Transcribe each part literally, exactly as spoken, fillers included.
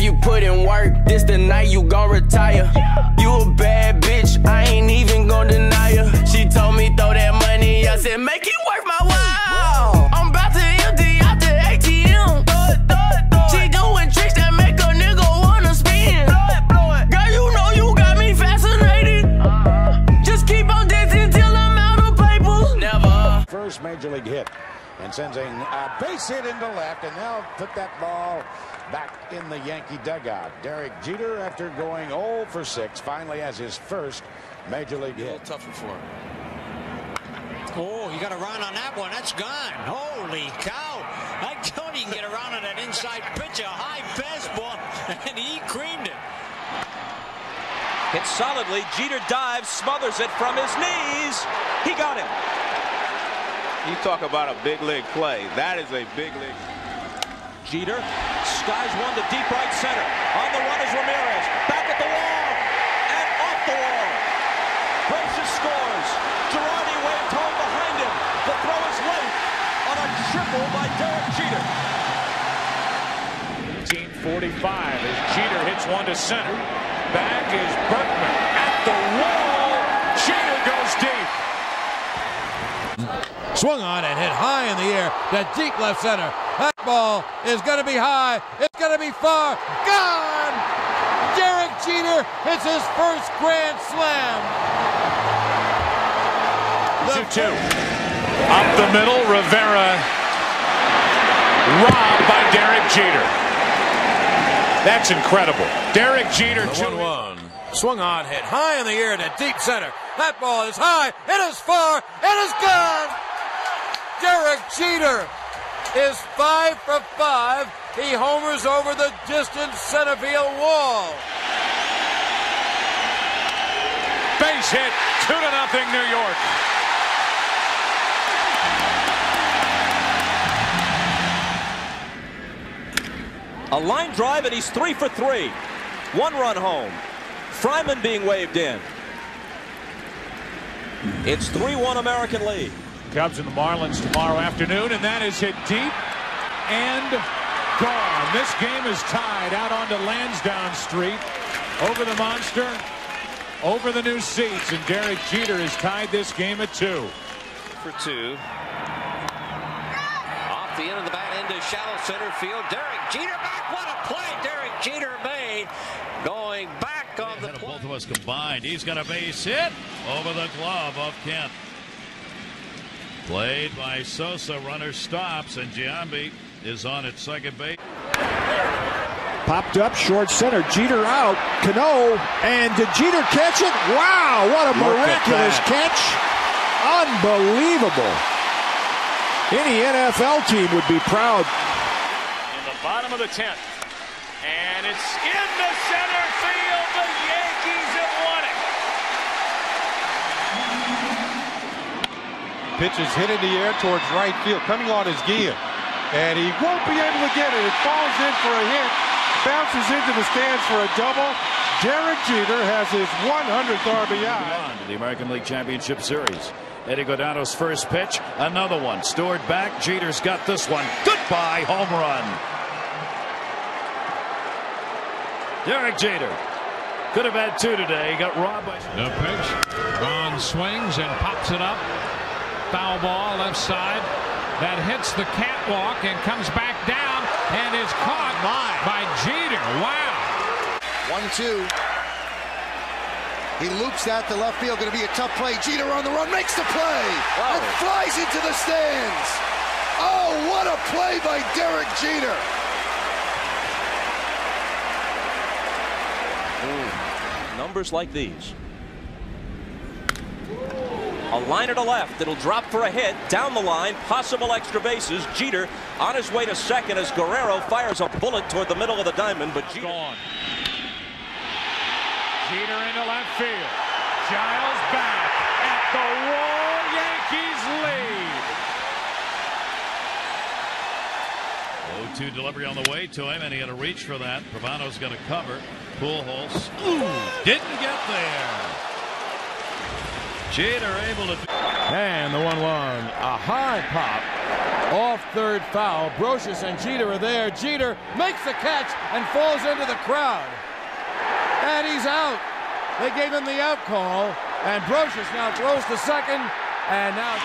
you put in work, this the night you gon' retire. You a bad bitch, I ain't even gon' deny her. She told me throw that money, I said make it worth my while. I'm about to empty out the A T M. She doing tricks that make a nigga wanna spin. Girl, you know you got me fascinated. Just keep on dancing till I'm out of paper. Never. First major league hit. And sends a uh, base hit into left, and now put that ball back in the Yankee dugout. Derek Jeter, after going oh for six, finally has his first major league hit. A little tougher for him. Oh, you got to run on that one. That's gone. Holy cow. I told you, you can get around on that inside pitch, a high fastball, and he creamed it. Hits solidly. Jeter dives, smothers it from his knees. He got him. You talk about a big league play. That is a big league. Jeter skies one to deep right center. On the run is Ramirez. Back at the wall. And off the wall. Braces scores. Girardi waved home behind him. The throw is late on a triple by Derek Jeter. nineteen forty-five as Jeter hits one to center. Back is Berkman at the wall. Jeter goes deep. Swung on and hit high in the air. That deep left center. That ball is going to be high. It's going to be far. Gone! Derek Jeter hits his first grand slam. two two. Up the middle, Rivera. Robbed by Derek Jeter. That's incredible. Derek Jeter. one one. Swung on, hit high in the air to deep center. That ball is high. It is far. It is gone. Derek Jeter is five for five. He homers over the distant center field wall. Base hit, two to nothing, New York. A line drive, and he's three for three. One run home. Fryman being waved in. It's three one American League. Cubs and the Marlins tomorrow afternoon, and that is hit deep and gone. This game is tied out onto Lansdowne Street, over the monster, over the new seats, and Derek Jeter has tied this game at two. For two. Off the end of the bat into shallow center field. Derek Jeter back. What a play Derek Jeter made. Going back on the play. Both of us combined. He's got a base hit over the glove of Kent. Played by Sosa. Runner stops, and Giambi is on at second base. Popped up short center. Jeter out. Cano. And did Jeter catch it? Wow, what a miraculous catch. Unbelievable. Any N F L team would be proud. In the bottom of the tenth. And it's in the center field. The Yankees have won it. Pitch is hit in the air towards right field, coming on his gear. And he won't be able to get it. It falls in for a hit, bounces into the stands for a double. Derek Jeter has his one hundredth R B I. On to the American League Championship Series. Eddie Godano's first pitch, another one. Stored back. Jeter's got this one. Goodbye, home run. Derek Jeter could have had two today. He got robbed by... The pitch. Ron swings and pops it up. Foul ball left side. That hits the catwalk and comes back down and is caught by Jeter. Wow. one two. He loops that to left field. Going to be a tough play. Jeter on the run. Makes the play. Wow. And flies into the stands. Oh, what a play by Derek Jeter. Ooh, numbers like these. A liner to left. It'll drop for a hit. Down the line. Possible extra bases. Jeter on his way to second as Guerrero fires a bullet toward the middle of the diamond, but Jeter... Gone. Jeter into left field. Giles back at the wall. Yankees lead. oh two delivery on the way to him, and he had to reach for that. Pavano's got to cover. Pujols. Ooh, didn't get there. Jeter able to. And the one one, a high pop off third foul. Brosius and Jeter are there. Jeter makes the catch and falls into the crowd. And he's out. They gave him the out call. And Brosius now throws to second. And now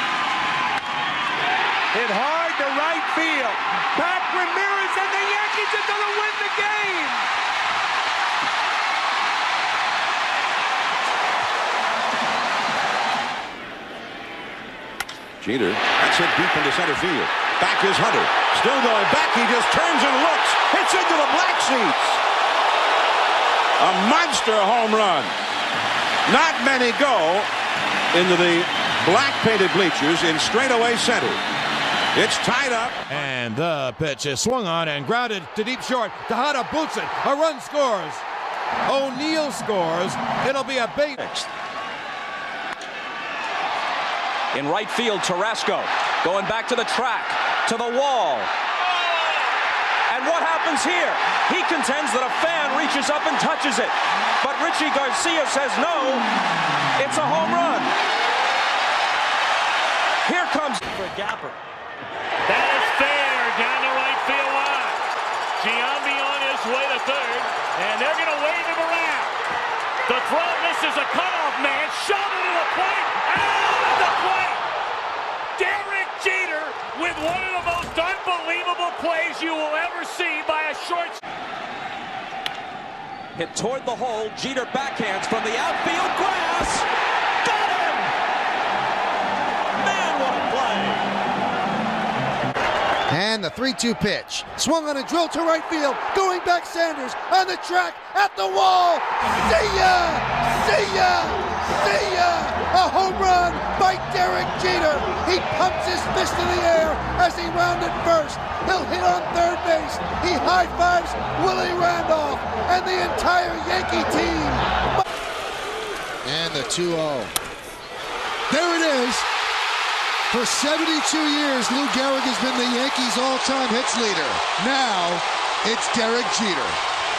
hit hard to right field. Pat Ramirez and the Yankees are going to win the game. Jeter, that's hit deep into center field. Back is Hunter. Still going back. He just turns and looks. Hits into the black seats. A monster home run. Not many go into the black painted bleachers in straightaway center. It's tied up. And the pitch is swung on and grounded to deep short. Tejada boots it. A run scores. O'Neill scores. It'll be a base. In right field, Tarasco going back to the track, to the wall. And what happens here? He contends that a fan reaches up and touches it. But Richie Garcia says no, it's a home run. Here comes for Gapper. That is fair down the right field line. Giambi on his way to third, and they're going to wave him around. The throw misses a cutoff man, shot into the plate, out of the plate. Derek Jeter with one of the most unbelievable plays you will ever see by a short. Hit toward the hole, Jeter backhands from the outfield grass. Got him! Man, what a play! And the three two pitch. Swung on a drill to right field. Going back Sanders on the track at the wall. See ya! See ya! See ya! A home run by Derek Jeter. He pumps his fist in the air as he rounded first. He'll hit on third base. He high-fives Willie Randolph and the entire Yankee team. And the two oh. There it is. For seventy-two years, Lou Gehrig has been the Yankees' all-time hits leader. Now, it's Derek Jeter.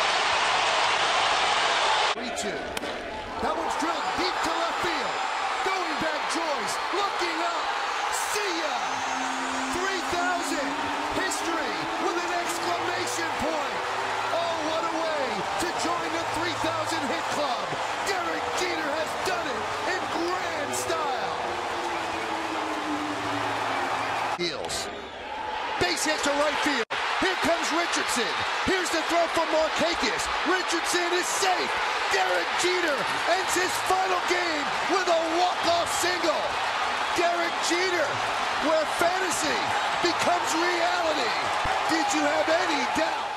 three two. That one's drilled deep to left field. Going back, Joyce, looking up. See ya! three thousand. History with an exclamation point. Oh, what a way to join the three thousand hit club. Derek Jeter has done it in grand style. Heels. Base hit to right field. Here comes Richardson. Here's the throw from Markakis. Richardson is safe. Derek Jeter ends his final game with a walk-off single. Derek Jeter, where fantasy becomes reality. Did you have any doubt?